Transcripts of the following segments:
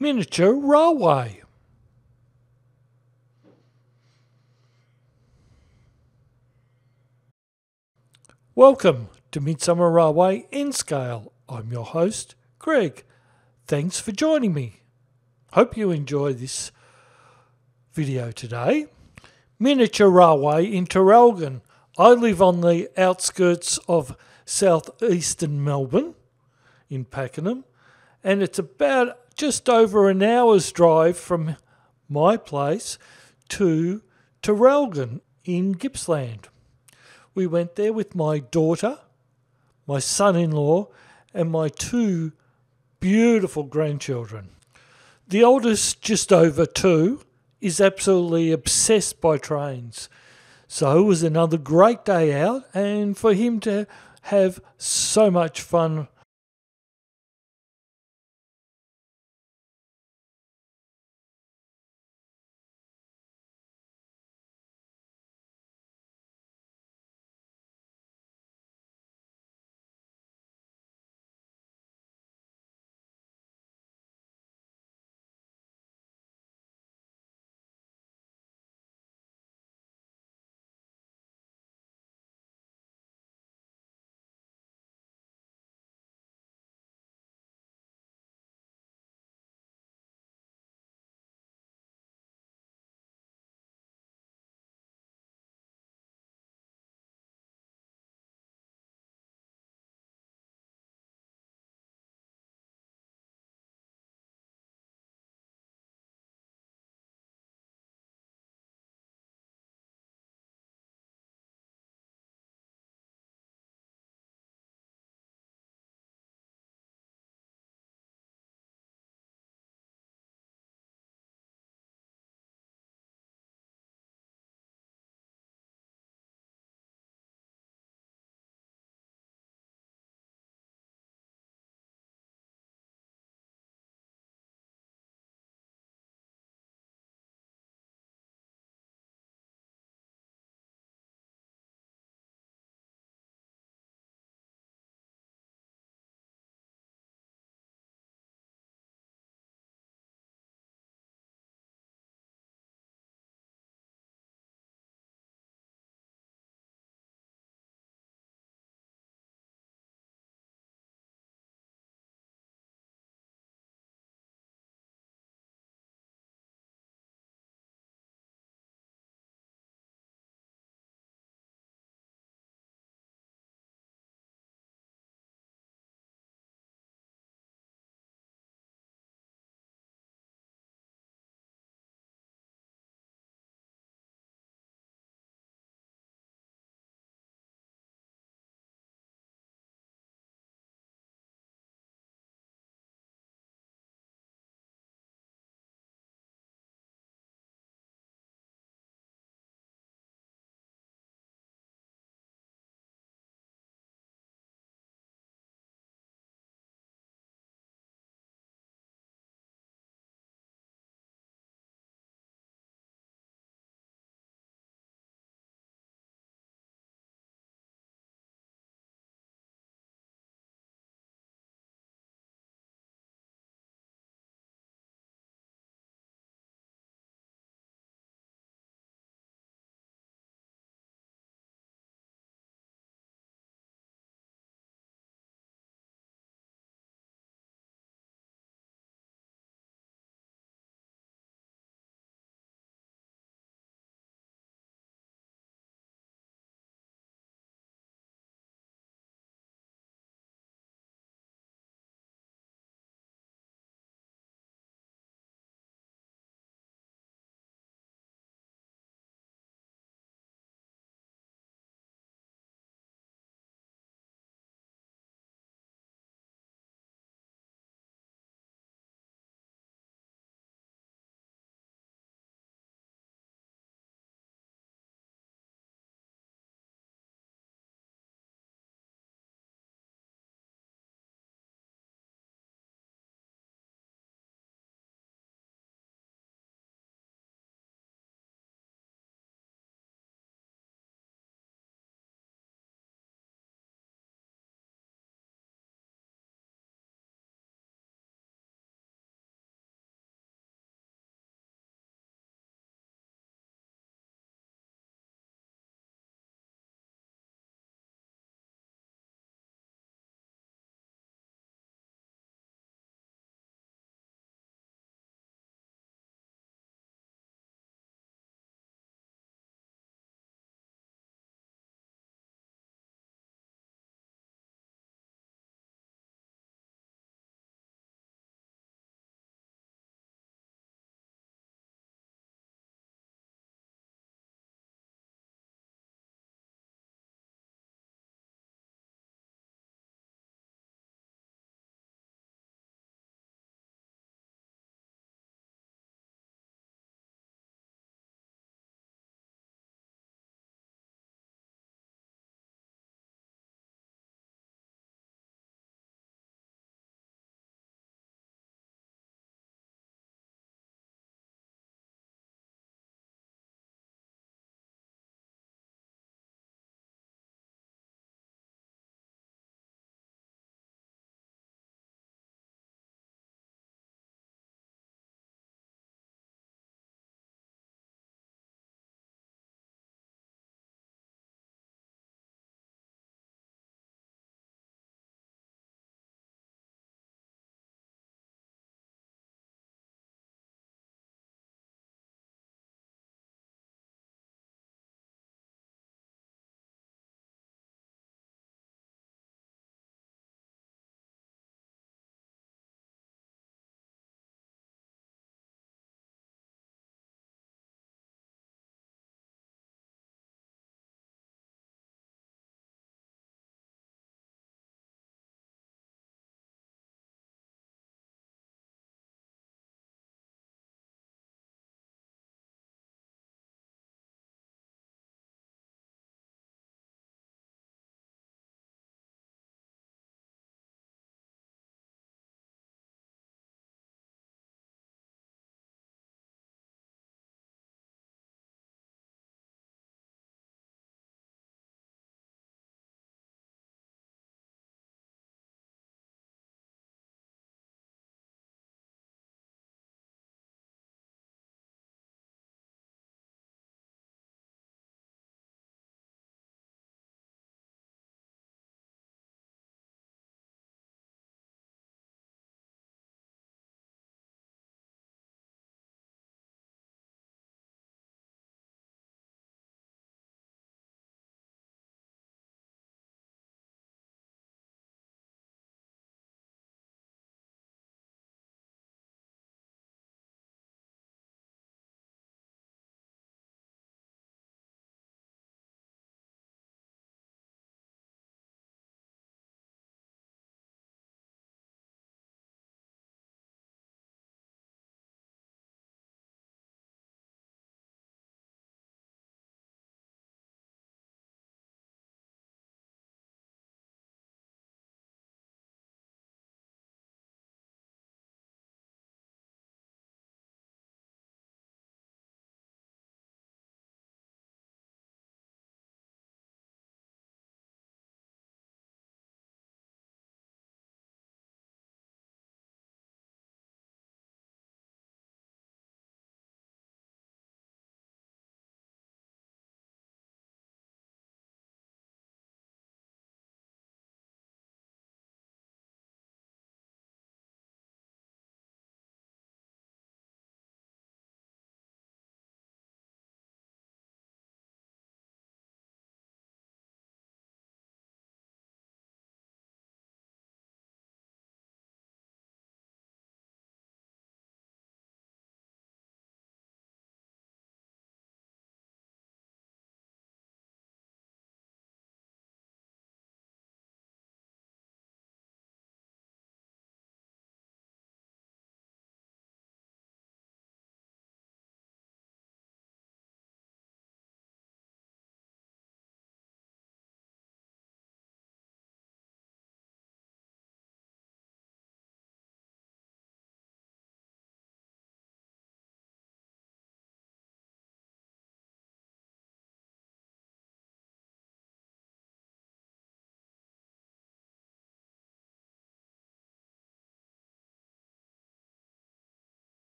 miniature railway. Welcome to Midsummer Railway in Scale. I'm your host, Greg. Thanks for joining me. Hope you enjoy this video today. Miniature railway in Traralgon. I live on the outskirts of southeastern Melbourne in Pakenham, and it's about just over an hour's drive from my place to Traralgon in Gippsland. We went there with my daughter, my son-in-law, and my two beautiful grandchildren. The oldest, just over 2, is absolutely obsessed by trains. So it was another great day out, and for him to have so much fun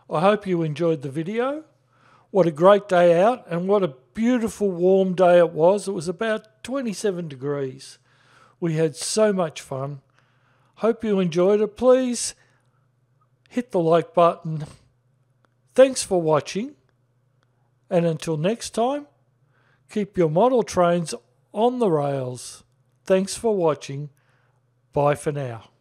I hope you enjoyed the video. What a great day out, and what a beautiful warm day it was. It was about 27 degrees. We had so much fun. Hope you enjoyed it. Please hit the like button. Thanks for watching. And until next time, keep your model trains on the rails. Thanks for watching. Bye for now.